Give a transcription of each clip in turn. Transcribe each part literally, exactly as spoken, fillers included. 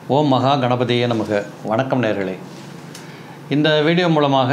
ஓம் மகா கணபதியே நமக. வணக்கம் நேயர்களே. இந்த வீடியோ மூலமாக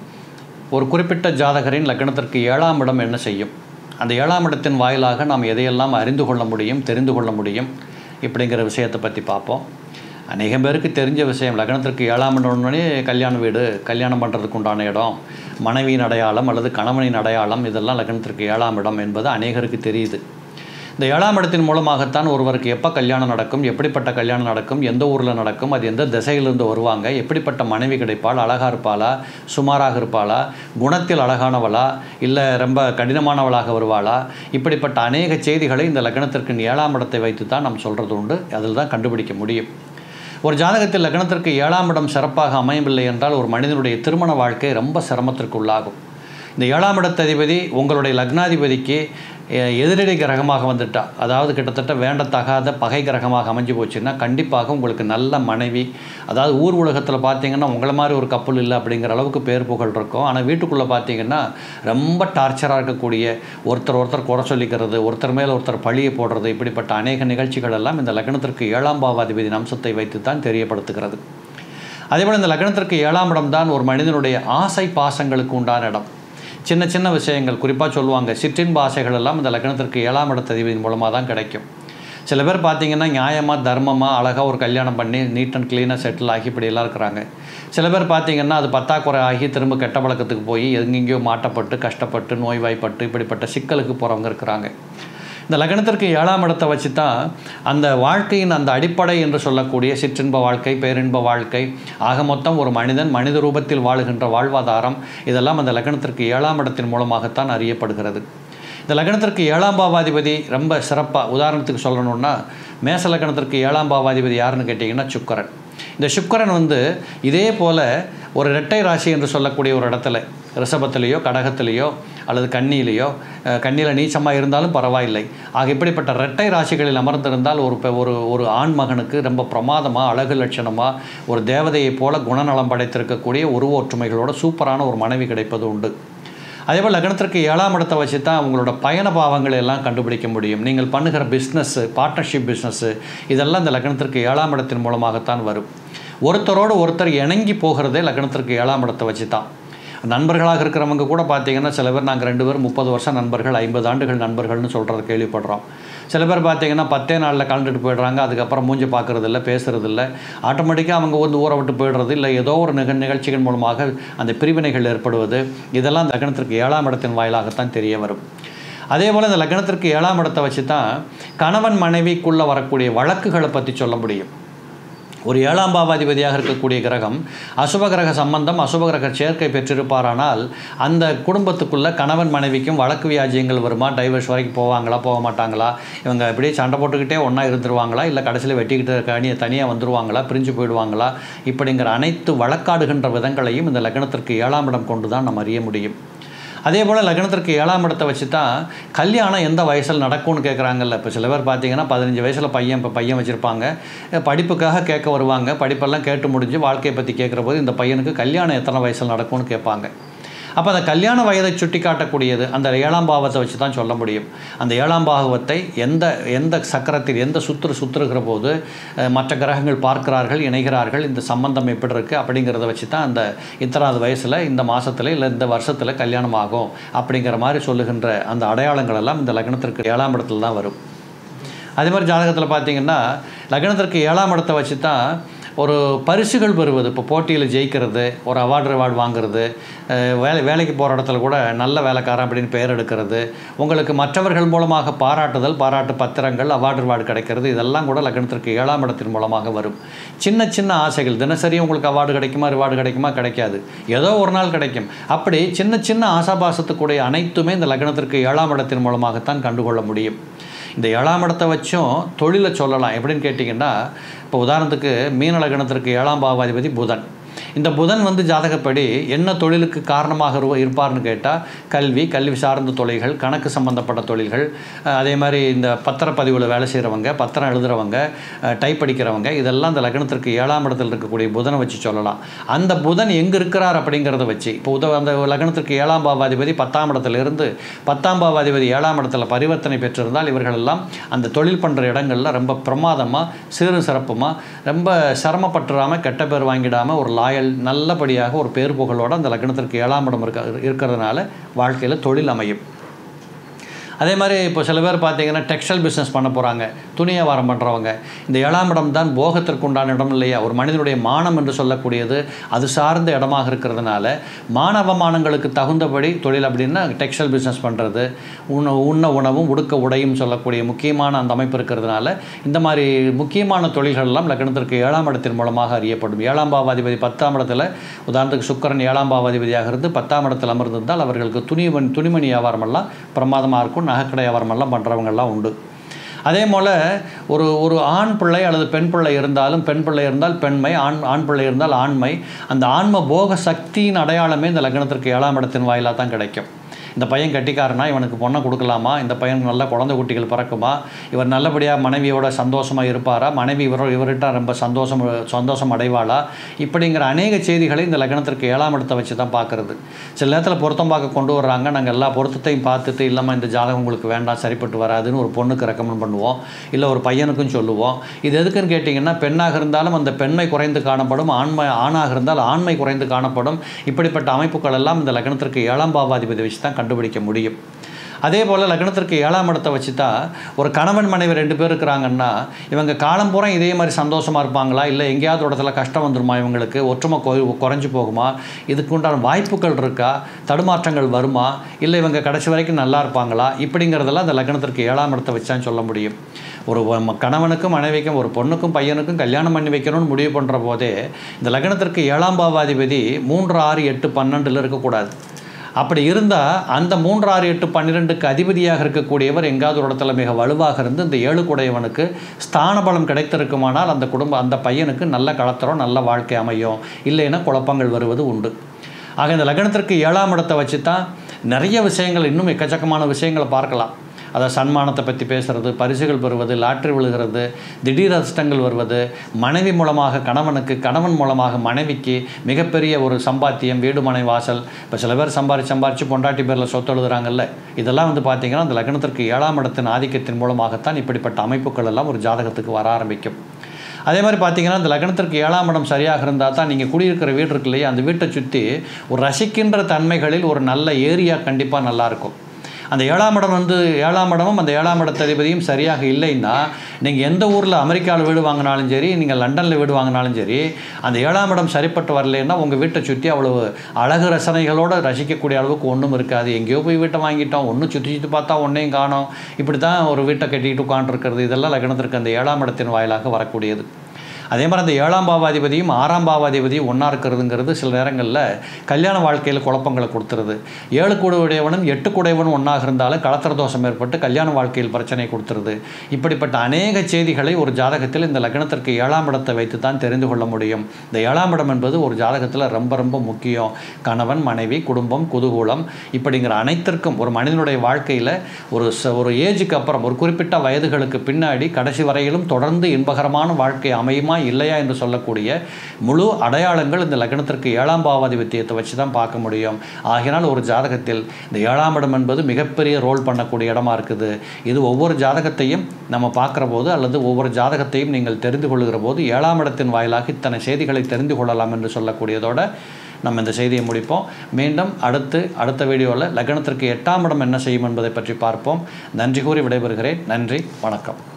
ஒரு குறிப்பிட்ட ஜாதகரின் லக்னத்திற்கு ஏழாம் இடம் என்ன செய்யும், அந்த ஏழாம் இடத்தின் வாயிலாக நாம் எதையெல்லாம் அறிந்து கொள்ள முடியும், தெரிந்து கொள்ள முடியும் இப்படிங்கிற விஷயத்தை பற்றி பார்ப்போம். அநேகம் பேருக்கு தெரிஞ்ச விஷயம், லக்னத்திற்கு ஏழாம் இடம்னே கல்யாண வீடு, கல்யாணம் பண்ணுறதுக்கு உண்டான இடம், மனைவியின் அடையாளம் அல்லது கணவனின் அடையாளம், இதெல்லாம் லக்னத்திற்கு ஏழாம் இடம் என்பது அநேகருக்கு தெரியுது. இந்த ஏழாம் இடத்தின் மூலமாகத்தான் ஒருவருக்கு எப்போ கல்யாணம் நடக்கும், எப்படிப்பட்ட கல்யாணம் நடக்கும், எந்த ஊரில் நடக்கும், அது எந்த திசையிலிருந்து வருவாங்க, எப்படிப்பட்ட மனைவி கிடைப்பாள், அழகாக இருப்பாளா, சுமாராக இருப்பாளா, குணத்தில் அழகானவளா, இல்லை ரொம்ப கடினமானவளாக வருவாளா, இப்படிப்பட்ட அநேக செய்திகளை இந்த லக்னத்திற்கு ஏழாம் இடத்தை வைத்து தான் நாம் சொல்கிறது உண்டு. அதில் தான் கண்டுபிடிக்க முடியும். ஒரு ஜாதகத்தில் லக்னத்திற்கு ஏழாம் இடம் சிறப்பாக அமையவில்லை என்றால் ஒரு மனிதனுடைய திருமண வாழ்க்கை ரொம்ப சிரமத்திற்கு உள்ளாகும். இந்த ஏழாம் இடத்ததிபதி உங்களுடைய லக்னாதிபதிக்கு எதிரடி கிரகமாக வந்துட்டா, அதாவது கிட்டத்தட்ட வேண்டத்தகாத பகை கிரகமாக அமைஞ்சு போச்சுன்னா கண்டிப்பாக உங்களுக்கு நல்ல மனைவி, அதாவது ஊர் உலகத்தில் பார்த்தீங்கன்னா உங்களை மாதிரி ஒரு கப்பல் இல்லை அப்படிங்கிற அளவுக்கு பேர் புகழ் இருக்கும். ஆனால் வீட்டுக்குள்ளே பார்த்தீங்கன்னா ரொம்ப டார்ச்சராக இருக்கக்கூடிய, ஒருத்தர் ஒருத்தர் குறை சொல்லிக்கிறது, ஒருத்தர் மேலே ஒருத்தர் பழியை போடுறது, இப்படிப்பட்ட அநேக நிகழ்ச்சிகள் எல்லாம் இந்த லக்னத்திற்கு ஏழாம் பாவாதிபதியின் அம்சத்தை வைத்து தான் தெரியப்படுத்துகிறது. அதேபோல் இந்த லக்னத்திற்கு ஏழாம் இடம் தான் ஒரு மனிதனுடைய ஆசை பாசங்களுக்கு உண்டான இடம். சின்ன சின்ன விஷயங்கள், குறிப்பாக சொல்லுவாங்க சிற்றின்ப ஆசைகள் எல்லாம் இந்த லக்னத்திற்கு ஏழாம் இடத்ததிபதியின் மூலமாக தான் கிடைக்கும். சில பேர் பார்த்திங்கன்னா நியாயமாக தர்மமாக அழகாக ஒரு கல்யாணம் பண்ணி நீட் அண்ட் க்ளீனாக செட்டில் ஆகி இப்படியெல்லாம் இருக்கிறாங்க. சில பேர் பார்த்திங்கன்னா அது பத்தாக்குறை ஆகி திரும்ப கெட்ட பழக்கத்துக்கு போய் எங்கெங்கேயோ மாட்டப்பட்டு கஷ்டப்பட்டு நோய்வாய்ப்பட்டு இப்படிப்பட்ட சிக்கலுக்கு போகிறவங்க இருக்கிறாங்க. இந்த லக்னத்திற்கு ஏழாம் இடத்தை வச்சு தான் அந்த வாழ்க்கையின் அந்த அடிப்படை என்று சொல்லக்கூடிய சிற்றின்ப வாழ்க்கை, பேரின்ப வாழ்க்கை, ஆக மொத்தம் ஒரு மனிதன் மனித ரூபத்தில் வாழுகின்ற வாழ்வாதாரம், இதெல்லாம் அந்த லக்னத்திற்கு ஏழாம் இடத்தின் மூலமாகத்தான் அறியப்படுகிறது. இந்த லக்னத்திற்கு ஏழாம் பாவாதிபதி ரொம்ப சிறப்பாக, உதாரணத்துக்கு சொல்லணுன்னா மேச லக்னத்திற்கு ஏழாம் பாவாதிபதி யாருன்னு கேட்டிங்கன்னா சுக்கிரன். இந்த சுக்கிரன் வந்து இதே போல் ஒரு இரட்டை ராசி என்று சொல்லக்கூடிய ஒரு இடத்துல ரிஷபத்திலேயோ கடகத்திலேயோ அல்லது கன்னியிலேயோ, கன்னியில் நீச்சமாக இருந்தாலும் பரவாயில்லை, ஆக இப்படிப்பட்ட இரட்டை ராசிகளில் அமர்ந்திருந்தால் ஒரு ஒரு ஒரு ஆண் மகனுக்கு ரொம்ப பிரமாதமாக, அழகு லட்சணமாக, ஒரு தேவதையைப் போல குணநலம் படைத்திருக்கக்கூடிய உருவ ஒற்றுமைகளோட சூப்பரான ஒரு மனைவி கிடைப்பது உண்டு. அதேபோல் லக்னத்திற்கு ஏழாம் இடத்தை வச்சு தான் உங்களோட பயண பாவங்களை எல்லாம் கண்டுபிடிக்க முடியும். நீங்கள் பண்ணுகிற பிஸ்னஸ்ஸு, பார்ட்னர்ஷிப் பிஸ்னஸ்ஸு, இதெல்லாம் இந்த லக்னத்திற்கு ஏழாம் இடத்தின் மூலமாகத்தான் வரும். ஒருத்தரோடு ஒருத்தர் இணங்கி போகிறதே லக்னத்திற்கு ஏழாம் இடத்தை வச்சு தான். நண்பர்களாக இருக்கிறவங்க கூட பார்த்திங்கன்னா சில பேர் நாங்கள் ரெண்டு பேரும் முப்பது வருஷம் நண்பர்கள், ஐம்பது ஆண்டுகள் நண்பர்கள்னு சொல்கிறத கேள்விப்படுறோம். சில பேர் பார்த்திங்கன்னா பத்தே நாளில் கலந்துட்டு போய்ட்றாங்க, அதுக்கப்புறம் மூஞ்சி பார்க்குறதில்ல, பேசுகிறதில்ல, ஆட்டோமேட்டிக்காக அவங்க வந்து ஊரை விட்டு போய்டுறது, இல்லை ஏதோ ஒரு நிக நிகழ்ச்சிகள் மூலமாக அந்த பிரிவினைகள் ஏற்படுவது, இதெல்லாம் அந்த லக்னத்திற்கு ஏழாம் இடத்தின் வாயிலாகத்தான் தெரிய வரும். அதே போல் இந்த லக்னத்திற்கு ஏழாம் இடத்தை வச்சு தான் கணவன் மனைவிக்குள்ளே வரக்கூடிய வழக்குகளை பற்றி சொல்ல முடியும். ஒரு ஏழாம் பாவாதிபதியாக இருக்கக்கூடிய கிரகம் அசுப கிரக சம்பந்தம், அசுப கிரக சேர்க்கை பெற்றிருப்பாரானால் அந்த குடும்பத்துக்குள்ளே கணவன் மனைவிக்கும் வழக்கு வியாஜியங்கள் வருமா, டைவர்ஸ் வரைக்கும் போவாங்களா, போக மாட்டாங்களா, இவங்க இப்படியே சண்டை போட்டுக்கிட்டே ஒன்றா இருந்துருவாங்களா, இல்லை கடைசியில் வெட்டிக்கிட்டு தனிய தனியாக வந்துடுவாங்களா, பிரிஞ்சு போயிடுவாங்களா, இப்படிங்கிற அனைத்து வழக்காடுகின்ற விதங்களையும் இந்த லக்னத்திற்கு ஏழாம் இடம் கொண்டு தான் நம்ம அறிய முடியும். அதே போல் லக்னத்திற்கு ஏழாம் இடத்தை வச்சு தான் கல்யாணம் எந்த வயசில் நடக்கும்னு கேட்குறாங்கல்ல. இப்போ சில பேர் பார்த்திங்கன்னா பதினஞ்சு வயசில் பையன் இப்போ பையன் வச்சுருப்பாங்க, படிப்புக்காக கேட்க வருவாங்க, படிப்பெல்லாம் கேட்டு முடிஞ்சு வாழ்க்கையை பற்றி கேட்குற போது இந்த பையனுக்கு கல்யாணம் எத்தனை வயசில் நடக்கும்னு கேட்பாங்க. அப்போ அந்த கல்யாண வயதை சுட்டி காட்டக்கூடியது அந்த ஏழாம் பாவத்தை வச்சு தான் சொல்ல முடியும். அந்த ஏழாம் பாவத்தை எந்த எந்த சக்கரத்தில் எந்த சுற்று சுற்றுகிற போது மற்ற கிரகங்கள் பார்க்கிறார்கள், இணைகிறார்கள், இந்த சம்பந்தம் எப்படி இருக்குது அப்படிங்கிறத வச்சு தான் அந்த இத்தனாவது வயசில், இந்த மாதத்தில், இல்லை இந்த வருஷத்தில் கல்யாணம் ஆகும் அப்படிங்கிற மாதிரி சொல்லுகின்ற அந்த அடையாளங்கள் எல்லாம் இந்த லக்னத்திற்கு ஏழாம் இடத்துல தான் வரும். அதே மாதிரி ஜாதகத்தில் பார்த்திங்கன்னா லக்னத்திற்கு ஏழாம் இடத்தை வச்சு தான் ஒரு பரிசுகள் பெறுவது, இப்போ போட்டியில் ஜெயிக்கிறது, ஒரு அவார்டு ரிவார்டு வாங்குறது, வேலை வேலைக்கு போகிற இடத்துல கூட நல்ல வேலைக்காரன் அப்படின்னு பெயர் எடுக்கிறது, உங்களுக்கு மற்றவர்கள் மூலமாக பாராட்டுதல், பாராட்டு பத்திரங்கள், அவார்டு ரிவார்டு கிடைக்கிறது, இதெல்லாம் கூட லக்னத்திற்கு ஏழாம் இடத்தின் மூலமாக வரும். சின்ன சின்ன ஆசைகள், தினசரி உங்களுக்கு அவார்டு கிடைக்குமா, ரிவார்டு கிடைக்குமா, கிடைக்காது, ஏதோ ஒரு நாள் கிடைக்கும். அப்படி சின்ன சின்ன ஆசாபாசத்துக்குடைய அனைத்துமே இந்த லக்னத்திற்கு ஏழாம் இடத்தின் மூலமாகத்தான் கண்டுகொள்ள முடியும். இந்த ஏழாம் இடத்தை வச்சும் தொழிலை சொல்லலாம். எப்படின்னு கேட்டிங்கன்னா, இப்போ உதாரணத்துக்கு மீன லக்னத்திற்கு ஏழாம் பாவாதிபதி புதன். இந்த புதன் வந்து ஜாதகப்படி என்ன தொழிலுக்கு காரணமாக இருப்பார்னு கேட்டால் கல்வி கல்வி சார்ந்த தொழில்கள், கணக்கு சம்பந்தப்பட்ட தொழில்கள், அதே மாதிரி இந்த பத்திரப்பதிவில் வேலை செய்கிறவங்க, பத்திரம் எழுதுகிறவங்க, டைப் அடிக்கிறவங்க, இதெல்லாம் அந்த லக்னத்திற்கு ஏழாம் இடத்தில் இருக்கக்கூடிய புதனை வச்சு சொல்லலாம். அந்த புதன் எங்கே இருக்கிறார் அப்படிங்கிறத வச்சு இப்போ உத அந்த லக்னத்திற்கு ஏழாம் பாவாதிபதி பத்தாம் இடத்துலேருந்து பத்தாம் பாவாதிபதி ஏழாம் இடத்துல பரிவர்த்தனை பெற்றிருந்தால் இவர்களெல்லாம் அந்த தொழில் பண்ணுற இடங்களில் ரொம்ப பிரமாதமாக சீரும் சிறப்புமாக ரொம்ப சிரமப்பட்டுறாமல் கெட்ட பேர் வாங்கிடாமல் ஒரு லாயல் நல்லபடியாக ஒரு பேர் புகழோடு அந்த லக்னத்திற்கு ஏழாம் இடம் இருக்க இருக்கிறதுனால வாழ்க்கையில் தொழில் அமையும். அதே மாதிரி இப்போ சில பேர் பார்த்தீங்கன்னா டெக்ஸ்டைல் பிஸ்னஸ் பண்ண போகிறாங்க, துணி வியாபாரம் பண்ணுறவங்க. இந்த ஏழாம் இடம் தான் போகத்திற்கு உண்டான இடம் இல்லையா? ஒரு மனிதனுடைய மானம் என்று சொல்லக்கூடியது அது சார்ந்த இடமாக இருக்கிறதுனால மானவமானங்களுக்கு தகுந்தபடி தொழில் அப்படின்னா டெக்ஸ்டைல் பிஸ்னஸ் பண்ணுறது, உண உண்ண உணவும் உடுக்க உடையும் சொல்லக்கூடிய முக்கியமான அந்த அமைப்பு இருக்கிறதுனால இந்த மாதிரி முக்கியமான தொழில்களெல்லாம் லக்னத்திற்கு ஏழாம் இடத்தின் மூலமாக அறியப்படும். ஏழாம் பாவாதிபதி பத்தாம் இடத்துல உதாரணத்துக்கு சுக்கிரன் ஏழாம் பாவாதிபதியாக இருந்து பத்தாம் இடத்தில் அமர்ந்திருந்தால் அவர்களுக்கு துணிமணி துணிமணி வியாபாரமெல்லாம் பிரமாதமாக இருக்கும், நகைக்கடை வியாபாரமெல்லாம் பண்ணுறவங்கெல்லாம் உண்டு. அதே போல் ஒரு ஒரு ஆண் பிள்ளை அல்லது பெண் பிள்ளை இருந்தாலும் பெண் பிள்ளை இருந்தால் பெண்மை, ஆண் ஆண் பிள்ளை இருந்தால் ஆண்மை. அந்த ஆன்ம போக சக்தியின் அடையாளமே இந்த லக்னத்திற்கு ஏழாம் இடத்தின் வாயிலாக தான் கிடைக்கும். இந்த பையன் கட்டிக்காரனா, இவனுக்கு பொண்ணை கொடுக்கலாமா, இந்த பையனுக்கு நல்ல குழந்தை குட்டிகள் பிறக்குமா, இவர் நல்லபடியாக மனைவியோட சந்தோஷமாக இருப்பாரா, மனைவி இவரோ இவர்கிட்ட ரொம்ப சந்தோஷம் சந்தோஷம் அடைவாளா, இப்படிங்கிற அநேக செய்திகளை இந்த லக்னத்திற்கு ஏழாம் இடத்தை வச்சு தான் பார்க்குறது. சில நேரத்தில் பொருத்தம் பார்க்க கொண்டு வர்றாங்க, நாங்கள் எல்லா பொருத்தத்தையும் பார்த்துட்டு இல்லாமல் இந்த ஜாதகம் உங்களுக்கு வேண்டாம், சரிப்பட்டு வராதுன்னு ஒரு பொண்ணுக்கு ரெக்கமெண்ட் பண்ணுவோம், இல்லை ஒரு பையனுக்கும் சொல்லுவோம். இது எதுக்குன்னு கேட்டிங்கன்னா பெண்ணாக இருந்தாலும் அந்த பெண்மை குறைந்து காணப்படும், ஆண்மை ஆணாக இருந்தால் ஆண்மை குறைந்து காணப்படும். இப்படிப்பட்ட அமைப்புகள் எல்லாம் இந்த லக்னத்திற்கு ஏழாம் பாவாதிபதி வச்சு தான் கண்டுபிடிக்க முடியும். அதே போல் லக்னத்திற்கு ஏழாம் இடத்தை வச்சு தான் ஒரு கணவன் மனைவி ரெண்டு பேர் இருக்கிறாங்கன்னா இவங்க காலம் பூரா இதே மாதிரி சந்தோஷமாக இருப்பாங்களா, இல்லை எங்கேயாவது இடத்துல கஷ்டம் வந்துடுமா, இவங்களுக்கு ஒற்றுமை குறைஞ்சி போகுமா, இதுக்கு உண்டான வாய்ப்புகள் இருக்கா, தடுமாற்றங்கள் வருமா, இல்லை இவங்க கடைசி வரைக்கும் நல்லா இருப்பாங்களா, இப்படிங்கிறதெல்லாம் அந்த லக்னத்திற்கு ஏழாம் இடத்தை வச்சான்னு சொல்ல முடியும். ஒரு கணவனுக்கும் மனைவிக்கும் ஒரு பொண்ணுக்கும் பையனுக்கும் கல்யாணம் பண்ணி வைக்கணும்னு முடிவு பண்ணுற போதே இந்த லக்னத்திற்கு ஏழாம் பாவாதிபதி மூன்று ஆறு எட்டு பன்னெண்டில் இருக்கக்கூடாது. அப்படி இருந்தால் அந்த மூன்று ஆறு எட்டு பன்னிரெண்டுக்கு அதிபதியாக இருக்கக்கூடியவர் எங்காவது ஒரு இடத்துல மிக வலுவாக இருந்து இந்த ஏழு குடையவனுக்கு ஸ்தான பலம் கிடைத்திருக்குமானால் அந்த குடும்பம் அந்த பையனுக்கு நல்ல களத்திரம் நல்ல வாழ்க்கை அமையும், இல்லைன்னா குழப்பங்கள் வருவது உண்டு. ஆக இந்த லக்னத்திற்கு ஏழாம் இடத்தை வச்சு தான் நிறைய விஷயங்கள் இன்னும் எக்கச்சக்கமான விஷயங்களை பார்க்கலாம். அதை சன்மானத்தை பற்றி பேசுகிறது, பரிசுகள் பெறுவது, லாட்ரி விழுகிறது, திடீர் அதிர்ஷ்டங்கள் வருவது, மனைவி மூலமாக கணவனுக்கு, கணவன் மூலமாக மனைவிக்கு மிகப்பெரிய ஒரு சம்பாத்தியம், வீடு மனை வாசல். இப்போ சில பேர் சம்பாரிச்சு சம்பாரித்து பொண்டாட்டி பேரில் சொத்து எழுதுறாங்கல்ல, இதெல்லாம் வந்து பார்த்திங்கன்னா அந்த லக்னத்திற்கு ஏழாம் இடத்தின் ஆதிக்கத்தின் மூலமாகத்தான் இப்படிப்பட்ட அமைப்புகள் எல்லாம் ஒரு ஜாதகத்துக்கு வர ஆரம்பிக்கும். அதே மாதிரி பார்த்திங்கன்னா இந்த லக்னத்திற்கு ஏழாம் இடம் சரியாக இருந்தால் தான் நீங்கள் குடியிருக்கிற வீடு இருக்கு இல்லையா, அந்த வீட்டை சுற்றி ஒரு ரசிக்கின்ற தன்மைகளில் ஒரு நல்ல ஏரியா கண்டிப்பாக நல்லாயிருக்கும். அந்த ஏழாம் இடம் வந்து ஏழாம் இடமும் அந்த ஏழாம் இடத்ததிபதியும் சரியாக இல்லைன்னா நீங்கள் எந்த ஊரில் அமெரிக்காவில் வீடு வாங்கினாலும் சரி, நீங்கள் லண்டனில் வீடு வாங்கினாலும் சரி, அந்த ஏழாம் இடம் சரிப்பட்டு வரலைன்னா உங்கள் வீட்டை சுற்றி அவ்வளவு அழகு ரசனைகளோடு ரசிக்கக்கூடிய அளவுக்கு ஒன்றும் இருக்காது. எங்கேயோ போய் வீட்டை வாங்கிட்டோம், ஒன்றும் சுற்றி சுற்றி பார்த்தா ஒன்றையும் காணோம், இப்படி தான் ஒரு வீட்டை கட்டிக்கிட்டு உட்காந்துருக்கிறது. இதெல்லாம் லக்னத்திற்கு அந்த ஏழாம் இடத்தின் வாயிலாக வரக்கூடியது. அதே மாதிரி அந்த ஏழாம் பாவாதிபதியும் ஆறாம் பாவாதிபதியும் ஒன்றா இருக்கிறதுங்கிறது சில நேரங்களில் கல்யாண வாழ்க்கையில் குழப்பங்களை கொடுத்துருது. ஏழு கூடையவனும் எட்டு கூடையவனும் ஒன்றாக இருந்தாலும் கலத்திர தோஷம் ஏற்பட்டு கல்யாண வாழ்க்கையில் பிரச்சனை கொடுத்துருது. இப்படிப்பட்ட அநேக செய்திகளை ஒரு ஜாதகத்தில் இந்த லக்னத்திற்கு ஏழாம் இடத்தை வைத்து தான் தெரிந்து கொள்ள முடியும். இந்த ஏழாம் இடம் என்பது ஒரு ஜாதகத்தில் ரொம்ப ரொம்ப முக்கியம். கணவன் மனைவி குடும்பம் குதூகூலம் இப்படிங்கிற அனைத்திற்கும் ஒரு மனிதனுடைய வாழ்க்கையில் ஒரு ஒரு ஏஜுக்கு அப்புறம் ஒரு குறிப்பிட்ட வயதுகளுக்கு பின்னாடி கடைசி வரையிலும் தொடர்ந்து இன்பகரமான வாழ்க்கை அமையுமா இல்லையா என்று சொல்லக்கூடிய முழு அடையாளங்கள் இந்த லக்னத்திற்கு ஏழாம் பாவாதிபத்தியத்தை வச்சு தான் பார்க்க முடியும். ஆகினால் ஒரு ஜாதகத்தில் இந்த ஏழாம் இடம் என்பது மிகப்பெரிய ரோல் பண்ணக்கூடிய இடமா இருக்குது. இது ஒவ்வொரு ஜாதகத்தையும் நம்ம பார்க்குற போது அல்லது ஒவ்வொரு ஜாதகத்தையும் நீங்கள் தெரிந்து கொள்கிற போது ஏழாம் இடத்தின் வாயிலாக இத்தனை செய்திகளை தெரிந்து கொள்ளலாம் என்று சொல்லக்கூடியதோட நம்ம இந்த செய்தியை முடிப்போம். மீண்டும் அடுத்து அடுத்த வீடியோவில் லக்னத்திற்கு எட்டாம் இடம் என்ன செய்யும் என்பதை பற்றி பார்ப்போம். நன்றி கூறி விடைபெறுகிறேன். நன்றி, வணக்கம்.